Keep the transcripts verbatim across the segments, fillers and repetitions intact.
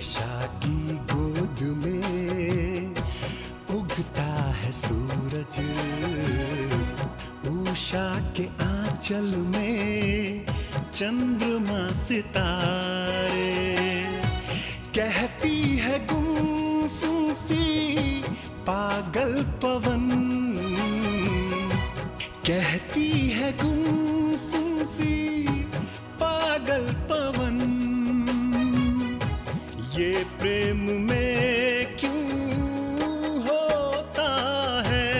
उषा की गोद में उगता है सूरज, उषा के आंचल में चंद्रमा सितारे, कहती है गुमसुम सी पागल पवन, कहती है गुमसुम सी पागल पवन, ये प्रेम में क्यों होता है,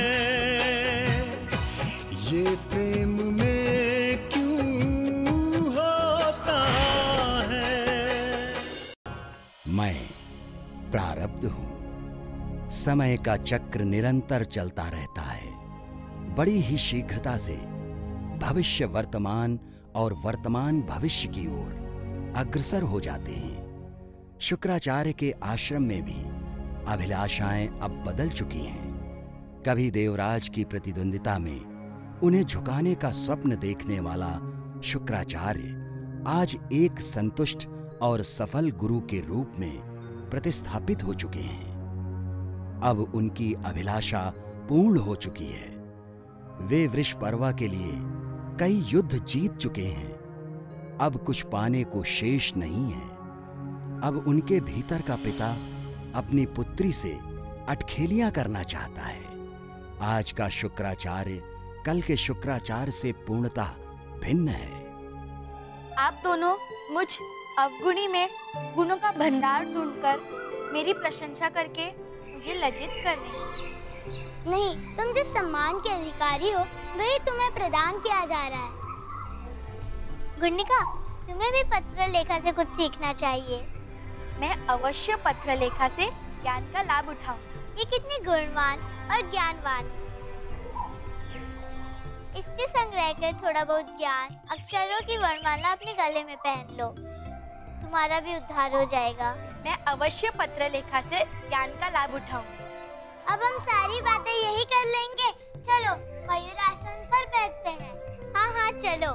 ये प्रेम में क्यों होता है। मैं प्रारब्ध हूं। समय का चक्र निरंतर चलता रहता है। बड़ी ही शीघ्रता से भविष्य वर्तमान और वर्तमान भविष्य की ओर अग्रसर हो जाते हैं। शुक्राचार्य के आश्रम में भी अभिलाषाएं अब बदल चुकी हैं। कभी देवराज की प्रतिद्वंदिता में उन्हें झुकाने का स्वप्न देखने वाला शुक्राचार्य आज एक संतुष्ट और सफल गुरु के रूप में प्रतिस्थापित हो चुके हैं। अब उनकी अभिलाषा पूर्ण हो चुकी है। वे वृषपर्वा के लिए कई युद्ध जीत चुके हैं। अब कुछ पाने को शेष नहीं है। अब उनके भीतर का पिता अपनी पुत्री से अटखेलियां करना चाहता है। आज का शुक्राचार्य कल के शुक्राचार्य से पूर्णतः भिन्न है। आप दोनों मुझ अवगुणी में गुणों का भंडार ढूंढकर मेरी प्रशंसा करके मुझे लज्जित कर रहे हैं। नहीं, तुम जिस सम्मान के अधिकारी हो वही तुम्हें प्रदान किया जा रहा है। गुणिका, तुम्हें भी पत्र लेखा से कुछ सीखना चाहिए। मैं अवश्य पत्र लेखा से ज्ञान का लाभ उठाऊं। ये कितने गुणवान और ज्ञानवान। इसके संग रहकर थोड़ा बहुत ज्ञान, अक्षरों की वर्णमाला अपने गले में पहन लो, तुम्हारा भी उद्धार हो जाएगा। मैं अवश्य पत्र लेखा से ज्ञान का लाभ उठाऊं। अब हम सारी बातें यही कर लेंगे। चलो मयूरासन पर बैठते हैं। हाँ हाँ चलो।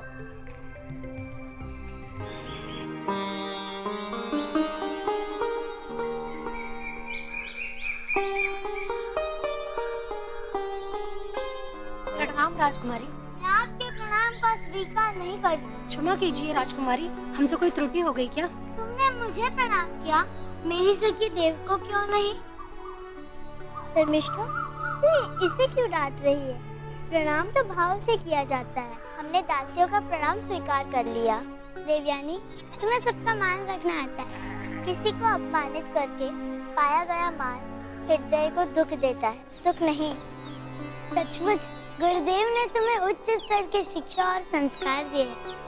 प्रणाम राजकुमारी। मैं आपके प्रणाम को स्वीकार नहीं करती। क्षमा कीजिए राजकुमारी, हमसे कोई त्रुटि हो गई क्या? तुमने मुझे प्रणाम किया, मेरी सखी देव को क्यों नहीं? शर्मिष्ठा, तू इसे क्यों डांट रही है? प्रणाम तो भाव से किया जाता है। हमने दासियों का प्रणाम स्वीकार कर लिया। देवयानी, तुम्हें सबका मान रखना आता है। किसी को अपमानित करके पाया गया मान हृदय को दुख देता है, सुख नहीं। सचमुच गुरुदेव ने तुम्हें उच्च स्तर की शिक्षा और संस्कार दिए।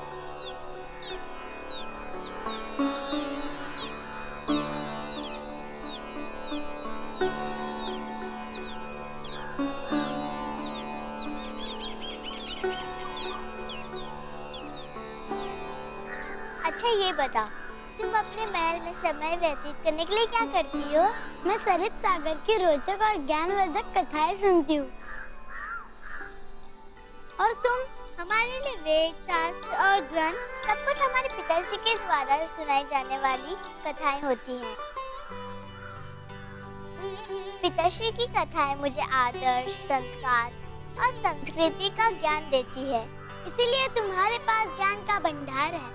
अच्छा ये बताओ, तुम अपने महल में समय व्यतीत करने के लिए क्या करती हो? मैं सरित सागर की रोचक और ज्ञानवर्धक कथाएं सुनती हूँ। और तुम? हमारे लिए वेद, शास्त्र और ग्रंथ सब कुछ हमारे पिताजी के द्वारा सुनाई जाने वाली कथाएं होती हैं। पिताश्री की कथाएं मुझे आदर्श, संस्कार और संस्कृति का ज्ञान देती है। इसीलिए तुम्हारे पास ज्ञान का भंडार है।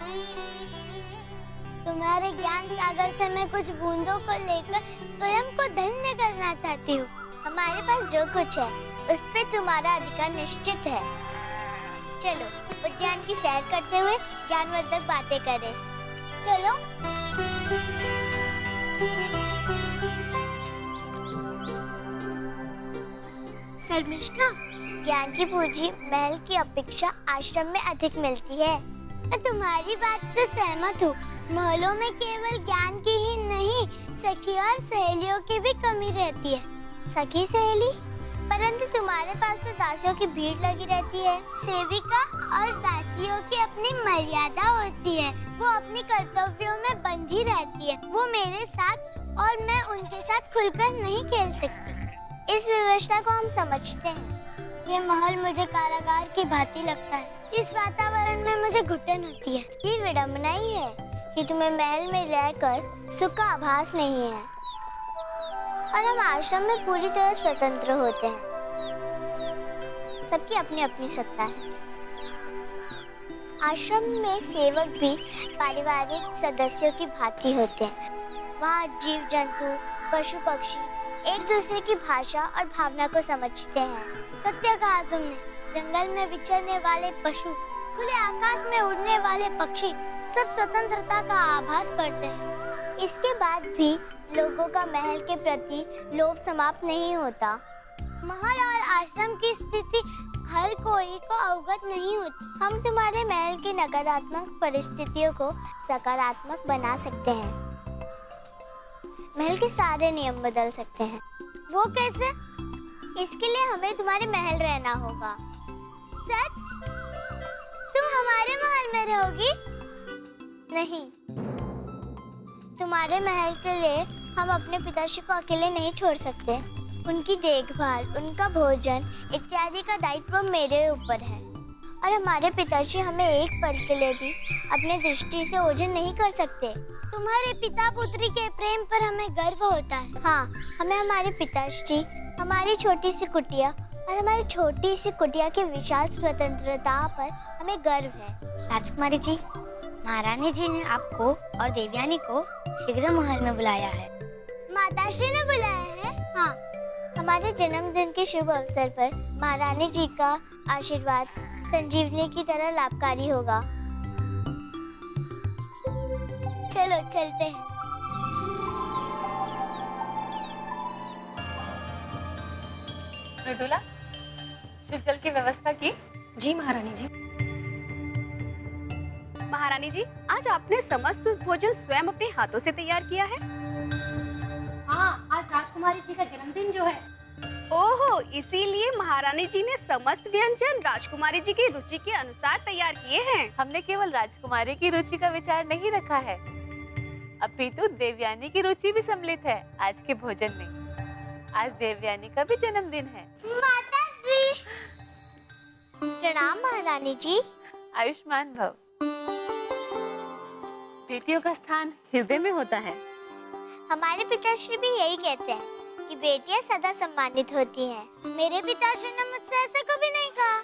तुम्हारे ज्ञान सागर से मैं कुछ बूंदों को लेकर स्वयं को धन्य करना चाहती हूँ। हमारे पास जो कुछ है उस पे तुम्हारा अधिकार निश्चित है। चलो उद्यान की सैर करते हुए ज्ञानवर्धक बातें करें। चलो। शर्मिष्ठा, ज्ञान की पूंजी महल की अपेक्षा आश्रम में अधिक मिलती है। मैं तुम्हारी बात से सहमत हूँ। महलों में केवल ज्ञान की ही नहीं, सखी और सहेलियों की भी कमी रहती है। सखी सहेली? परंतु तुम्हारे पास तो दासियों की भीड़ लगी रहती है। सेविका और दासियों की अपनी मर्यादा होती है। वो अपनी कर्तव्यों में बंधी रहती है। वो मेरे साथ और मैं उनके साथ खुलकर नहीं खेल सकती। इस व्यवस्था को हम समझते हैं। ये महल मुझे कारागार की भांति लगता है। इस वातावरण में मुझे घुटन होती है। ये विडम्बना ही है। कि तुम्हें महल में रहकर सुख का आभास नहीं है और हम आश्रम में पूरी तरह स्वतंत्र होते हैं। सबकी अपनी अपनी सत्ता है। आश्रम में सेवक भी पारिवारिक सदस्यों की भांति होते हैं। वहाँ जीव जंतु, पशु पक्षी एक दूसरे की भाषा और भावना को समझते हैं। सत्य कहा तुमने। जंगल में विचरने वाले पशु, खुले आकाश में उड़ने वाले पक्षी सब स्वतंत्रता का आभास करते हैं। इसके बाद भी लोगों का महल के प्रति लोभ समाप्त नहीं होता। महल और आश्रम की स्थिति हर कोई को अवगत नहीं होती। हम तुम्हारे महल की नकारात्मक परिस्थितियों को सकारात्मक बना सकते हैं। महल के सारे नियम बदल सकते हैं। वो कैसे? इसके लिए हमें तुम्हारे महल रहना होगा। सच? तुम हमारे महल में रहोगी? नहीं। तुम्हारे महल के लिए हम अपने पिताश्री को अकेले नहीं छोड़ सकते। उनकी देखभाल, उनका भोजन इत्यादि का दायित्व मेरे ऊपर है और हमारे पिताश्री हमें एक पल के लिए भी अपने दृष्टि से ओझल नहीं कर सकते। तुम्हारे पिता पुत्री के प्रेम पर हमें गर्व होता है। हाँ, हमें हमारे पिताश्री, हमारी छोटी सी कुटिया और हमारी छोटी सी कुटिया की विशाल स्वतंत्रता पर हमें गर्व है। राजकुमारी जी, महारानी जी ने आपको और देवयानी को शीघ्र महल में बुलाया है। माताश्री ने बुलाया है? हाँ। हमारे जन्मदिन के शुभ अवसर पर महारानी जी का आशीर्वाद संजीवनी की तरह लाभकारी होगा। चलो चलते हैं। मृदुला, जल की व्यवस्था की? जी महारानी जी। महारानी जी, आज आपने समस्त भोजन स्वयं अपने हाथों से तैयार किया है? हाँ, आज राजकुमारी जी का जन्मदिन जो है। ओहो, इसीलिए महारानी जी ने समस्त व्यंजन राजकुमारी जी की रुचि के अनुसार तैयार किए हैं। हमने केवल राजकुमारी की रुचि का विचार नहीं रखा है, अपितु देवयानी की रुचि भी सम्मिलित है आज के भोजन में। आज देवयानी का भी जन्मदिन है। माताश्री। प्रणाम महारानी जी। आयुष्मान भव। बेटियों का स्थान हृदय में होता है। हमारे पिताश्री भी यही कहते हैं कि बेटियां सदा सम्मानित होती हैं। मेरे पिताश्री ने मुझसे ऐसा कभी नहीं कहा।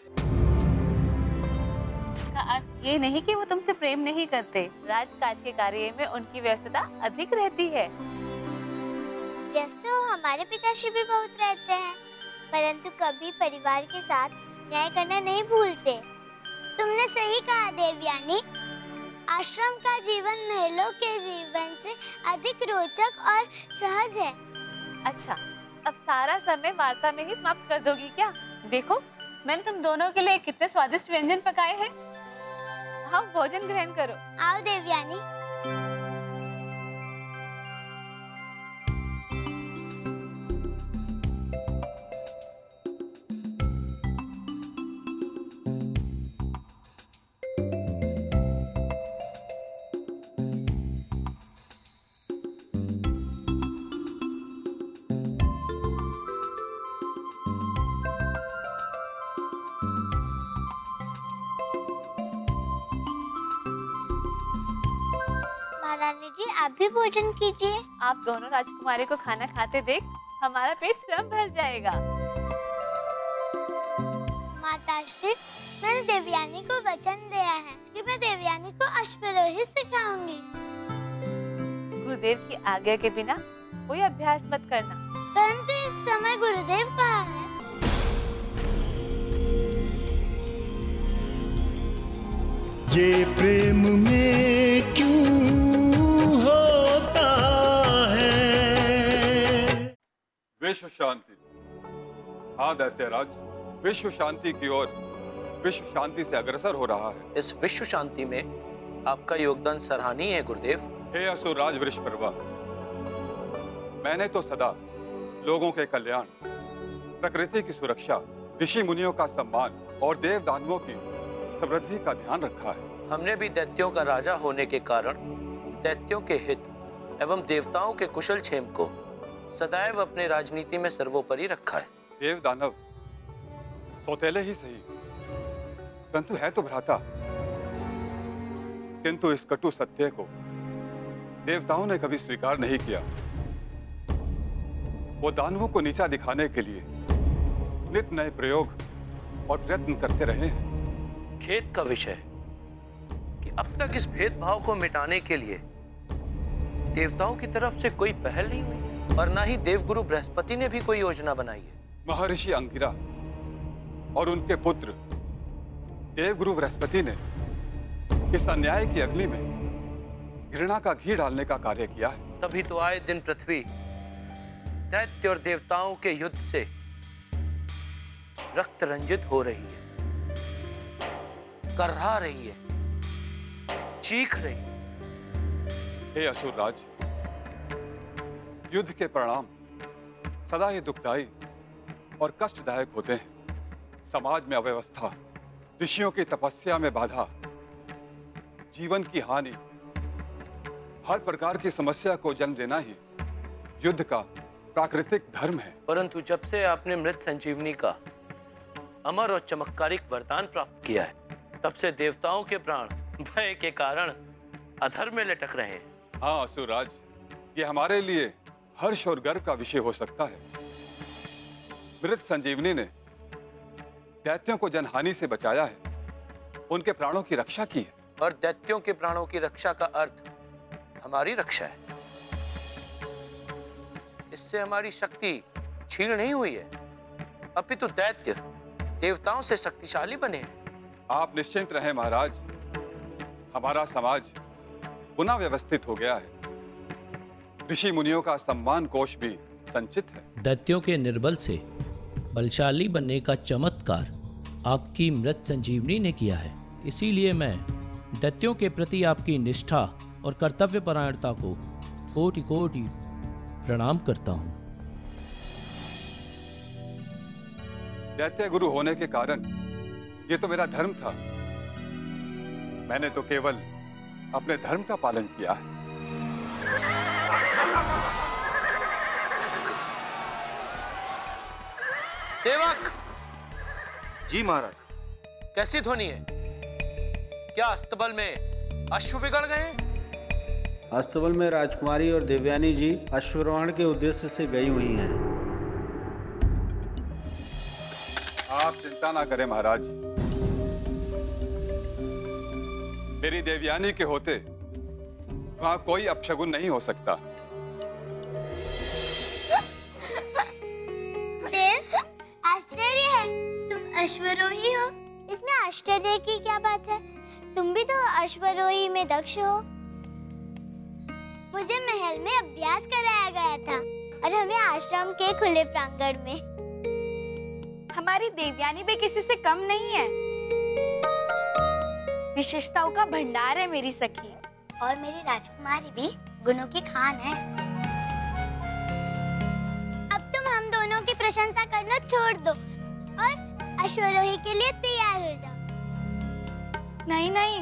इसका अर्थ ये नहीं कि वो तुमसे प्रेम नहीं करते। राजकाज के कार्य में उनकी व्यस्तता अधिक रहती है। व्यस्त तो हमारे पिताश्री भी बहुत रहते हैं, परंतु कभी परिवार के साथ न्याय करना नहीं भूलते। तुमने सही कहा देवयानी। आश्रम का जीवन महलों के जीवन से अधिक रोचक और सहज है। अच्छा, अब सारा समय वार्ता में ही समाप्त कर दोगी क्या? देखो, मैंने तुम दोनों के लिए कितने स्वादिष्ट व्यंजन पकाए हैं। हम भोजन ग्रहण करो। आओ देवयानी। महारानी जी, आप भी भोजन कीजिए। आप दोनों राजकुमारी को खाना खाते देख हमारा पेट स्वयं भर जाएगा। माताश्री, मैंने देवयानी को वचन दिया है कि मैं देवयानी को अश्वारोही सिखाऊंगी। गुरुदेव की आज्ञा के बिना कोई अभ्यास मत करना। परंतु इस समय गुरुदेव कहाँ है? ये प्रेम में क्यों होता है? विश्व शांति। हाँ दैत्यराज, विश्व शांति की ओर विश्व शांति से अग्रसर हो रहा है। इस विश्व शांति में आपका योगदान सराहनीय है गुरुदेव। हे असुरराज वृषपर्वा, मैंने तो सदा लोगों के कल्याण, प्रकृति की सुरक्षा, ऋषि मुनियों का सम्मान और देव दानवों की समृद्धि का ध्यान रखा है। हमने भी दैत्यों का राजा होने के कारण दैत्यों के हित एवं देवताओं के कुशल क्षेम को सदैव अपने राजनीति में सर्वोपरि रखा है। देव दानव सौतेले ही सही, परंतु है तो भ्राता। किंतु इस कटु सत्य को देवताओं ने कभी स्वीकार नहीं किया। वो दानवों को नीचा दिखाने के लिए नित नए प्रयोग और प्रयत्न करते रहे हैं। खेद का विषय कि अब तक इस भेदभाव को मिटाने के लिए देवताओं की तरफ से कोई पहल नहीं हुई और ना ही देवगुरु बृहस्पति ने भी कोई योजना बनाई है। महर्षि अंगिरा और उनके पुत्र देवगुरु बृहस्पति ने इस अन्याय की अग्नि में घृणा का घी डालने का कार्य किया है। तभी तो आए दिन पृथ्वी दैत्य और देवताओं के युद्ध से रक्त रंजित हो रही है, कर्रा रही है, चीख रही है। हे असुरराज, युद्ध के परिणाम सदा ही दुखदायी और कष्टदायक होते हैं। समाज में अव्यवस्था, ऋषियों की तपस्या में बाधा, जीवन की हानि, हर प्रकार की समस्या को जन्म देना ही युद्ध का प्राकृतिक धर्म है। परंतु जब से आपने मृत संजीवनी का अमर और चमत्कारिक वरदान प्राप्त किया है, तब से देवताओं के प्राण भय के कारण अधर्म में लटक रहे हैं। हाँ असुरराज, ये हमारे लिए हर्ष और गर्व का विषय हो सकता है। मृत संजीवनी ने दैत्यों को जनहानि से बचाया है, उनके प्राणों की रक्षा की है। और दैत्यों के प्राणों की रक्षा का अर्थ हमारी रक्षा है। इससे हमारी शक्ति छीन नहीं हुई है, अपितु दैत्य देवताओं से शक्तिशाली बने हैं। आप निश्चिंत रहें महाराज, हमारा समाज पुनः व्यवस्थित हो गया है। ऋषि मुनियों का सम्मान कोष भी संचित है। दैत्यों के निर्बल से बलशाली बनने का चमत्कार आपकी मृत संजीवनी ने किया है। इसीलिए मैं दैत्यों के प्रति आपकी निष्ठा और कर्तव्यपरायणता को कोटि कोटि प्रणाम करता हूँ। दैत्य गुरु होने के कारण ये तो मेरा धर्म था। मैंने तो केवल अपने धर्म का पालन किया है। सेवक जी महाराज। कैसी ध्वनि है? क्या अस्तबल में अश्व बिगड़ गए? अस्तबल में राजकुमारी और देवयानी जी अश्वारोहण के उद्देश्य से गई हुई हैं। आप चिंता ना करें महाराज, मेरी देवयानी के होते वहां कोई अपशगुन नहीं हो सकता। देव, आश्चर्य है, तुम अश्वरोही हो। इसमें आश्चर्य की क्या बात है? तुम भी तो अश्वरोही में दक्ष हो। मुझे महल में अभ्यास कराया गया था और हमें आश्रम के खुले प्रांगण में। हमारी देवयानी भी किसी से कम नहीं है। विशेषताओं का भंडार है मेरी सखी। और मेरी राजकुमारी भी गुणों की खान है। अब तुम हम दोनों की प्रशंसा करना छोड़ दो और अश्वरोही के लिए तैयार हो जाओ। नहीं नहीं,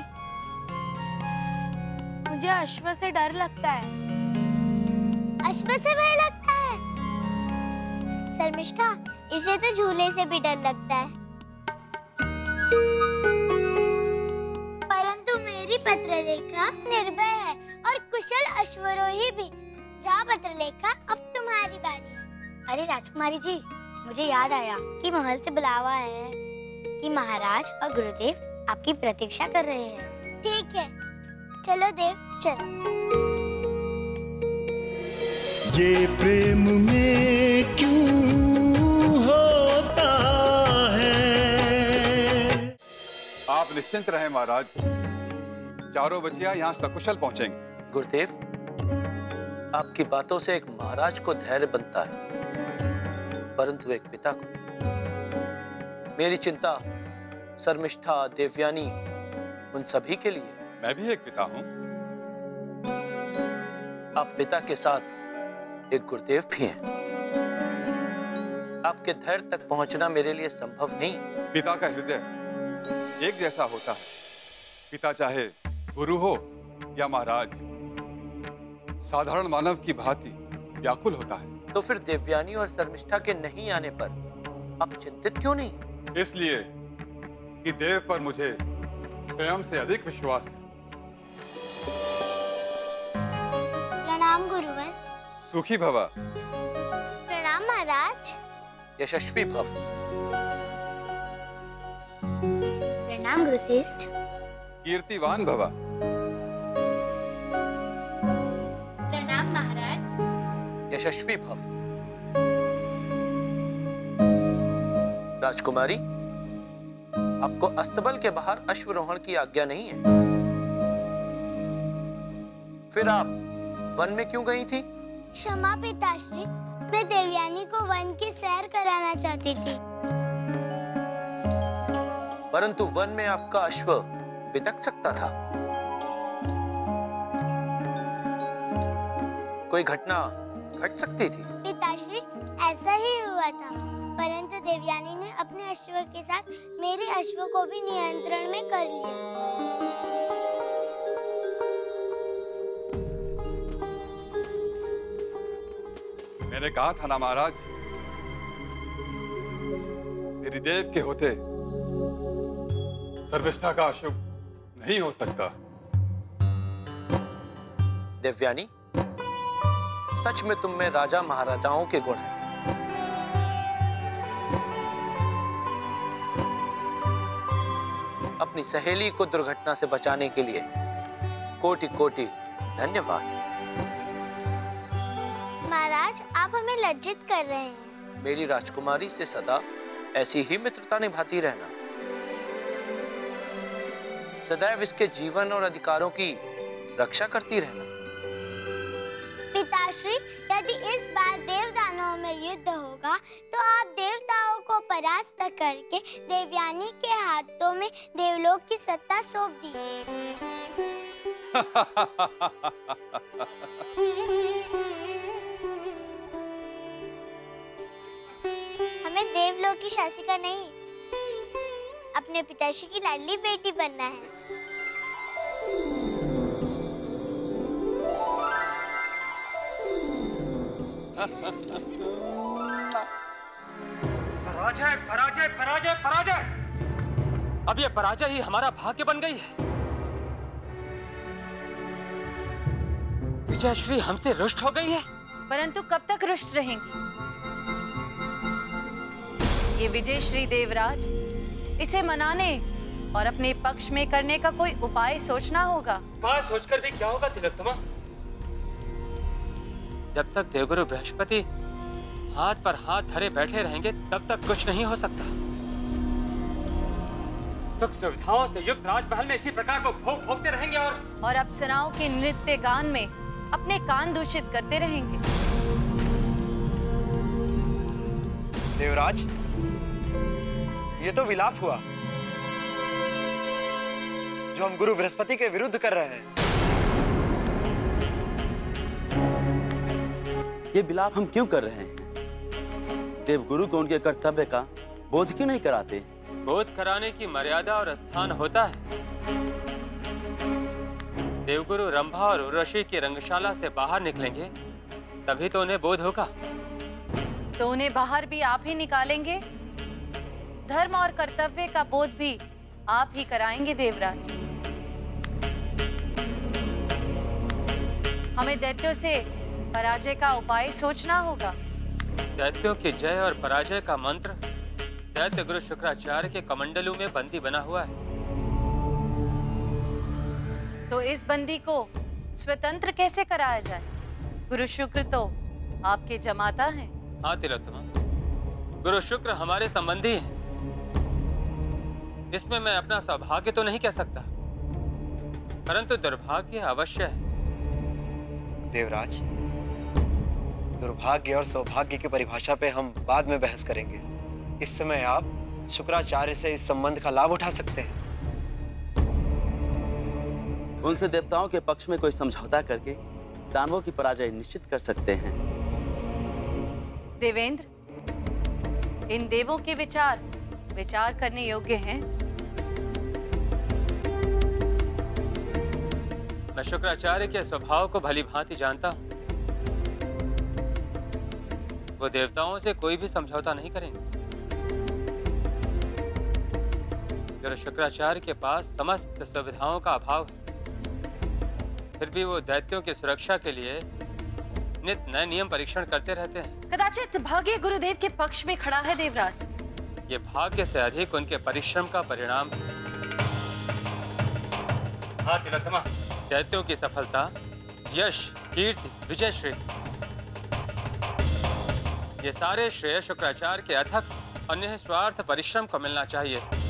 मुझे अश्व से डर लगता है। अश्व से भय लगता है? शर्मिष्ठा, इसे तो झूले से भी डर लगता है। परंतु मेरी पत्रलेखा निर्भय है और कुशल अश्वरोही भी। जा पत्रलेखा, अब तुम्हारी बारी। अरे राजकुमारी जी, मुझे याद आया कि महल से बुलावा है कि महाराज और गुरुदेव आपकी प्रतीक्षा कर रहे हैं। ठीक है, चलो देव, चलो। ये प्रेम में क्यों होता है? आप निश्चिंत रहें महाराज, चारों बचिया यहाँ सकुशल पहुंचेंगे। गुरुदेव, आपकी बातों से एक महाराज को धैर्य बनता है, परंतु एक पिता को। मेरी चिंता शर्मिष्ठा, देवयानी, उन सभी के लिए। मैं भी एक पिता हूँ। आप पिता के साथ एक गुरुदेव भी हैं। आपके धैर्य तक पहुंचना मेरे लिए संभव नहीं। पिता का हृदय एक जैसा होता है। पिता चाहे गुरु हो या महाराज, साधारण मानव की भांति व्याकुल होता है। तो फिर देवयानी और शर्मिष्ठा के नहीं आने पर आप चिंतित क्यों नहीं? इसलिए कि देव पर मुझे स्वयं से अधिक विश्वास है। सुखी भवा। प्रणाम महाराज। यशस्वी भव। प्रणाम गुरुश्रेष्ठ। कीर्तिवान भवा। प्रणाम महाराज। यशस्वी भव। राजकुमारी, आपको अस्तबल के बाहर अश्वरोहण की आज्ञा नहीं है, फिर आप वन में क्यों गई थी? क्षमा पिताश्री, मैं देवयानी को वन की सैर कराना चाहती थी। परंतु वन में आपका अश्व बितक सकता था। कोई घटना घट सकती थी। पिताश्री, ऐसा ही हुआ था, परंतु देवयानी ने अपने अश्व के साथ मेरे अश्व को भी नियंत्रण में कर लिया। मैंने कहा था ना महाराज, मेरी देव के होते सर्विष्ठा का अशुभ नहीं हो सकता। देवयानी, सच में तुम में राजा महाराजाओं के गुण हैं। अपनी सहेली को दुर्घटना से बचाने के लिए कोटि कोटि धन्यवाद। महाराज, आप हमें लज्जित कर रहे हैं। मेरी राजकुमारी से सदा ऐसी ही मित्रता निभाती रहना, सदैव इसके जीवन और अधिकारों की रक्षा करती रहना। पिताश्री, यदि इस बार देवदानों में युद्ध होगा तो आप देवताओं को परास्त करके देवयानी के हाथों में देवलोक की सत्ता सौंप दीजिए। हमें देवलोक की शासिका नहीं, अपने पिताश्री की लाडली बेटी बनना है। पराजय पराजय पराजय पराजय। अब ये पराजय ही हमारा भाग्य बन गई है। विजयश्री हमसे रुष्ट हो गई है। परंतु कब तक रुष्ट रहेंगी? ये विजयश्री देवराज, इसे मनाने और अपने पक्ष में करने का कोई उपाय सोचना होगा। उपाय सोचकर भी क्या होगा तिलोत्तमा? जब तक देवगुरु बृहस्पति हाथ पर हाथ धरे बैठे रहेंगे तब तक कुछ नहीं हो सकता। सुख सुविधाओं से युक्त राजमहल में इसी प्रकार को भोग भोगते रहेंगे और और अप्सराओं के नृत्य गान में अपने कान दूषित करते रहेंगे। देवराज, ये तो विलाप हुआ जो हम गुरु बृहस्पति के विरुद्ध कर रहे हैं। ये विलाप हम क्यों कर रहे हैं? देवगुरु को उनके कर्तव्य का बोध क्यों नहीं कराते? बोध कराने की मर्यादा और स्थान होता है। देवगुरु रंभा और उर्वशी की रंगशाला से बाहर निकलेंगे तभी तो उन्हें बोध होगा। तो उन्हें बाहर भी आप ही निकालेंगे? धर्म और कर्तव्य का बोध भी आप ही कराएंगे देवराज। हमें दैत्यों से पराजय का उपाय सोचना होगा। दैत्यों की जय और पराजय का मंत्र दैत्य गुरु शुक्राचार्य के कमंडलू में बंदी बना हुआ है। तो इस बंदी को स्वतंत्र कैसे कराया जाए? गुरु शुक्र तो आपके जमाता हैं। हाँ तिलोत्तमा, गुरु शुक्र हमारे संबंधी हैं। इसमें मैं अपना सौभाग्य तो नहीं कह सकता, परंतु दुर्भाग्य अवश्य है। देवराज, दुर्भाग्य और सौभाग्य की परिभाषा पे हम बाद में बहस करेंगे। इस समय आप शुक्राचार्य से इस संबंध का लाभ उठा सकते हैं। उनसे देवताओं के पक्ष में कोई समझौता करके दानवों की पराजय निश्चित कर सकते हैं। देवेंद्र, इन देवों के विचार विचार करने योग्य हैं। मैं शुक्राचार्य के स्वभाव को भली भांति जानता हूँ। वो देवताओं से कोई भी समझौता नहीं करेंगे। गुरु शुक्राचार्य के पास समस्त सुविधाओं का अभाव है, फिर भी वो दैत्यों की सुरक्षा के लिए नित नए नियम परीक्षण करते रहते हैं। कदाचित भाग्य गुरुदेव के पक्ष में खड़ा है देवराज। ये भाग्य से अधिक उनके परिश्रम का परिणाम। हाँ तिलोत्तमा, दैत्यों की सफलता, यश, कीर्ति, विजय श्री, ये सारे श्रेय शुक्राचार्य के अथक और निस्वार्थ परिश्रम को मिलना चाहिए।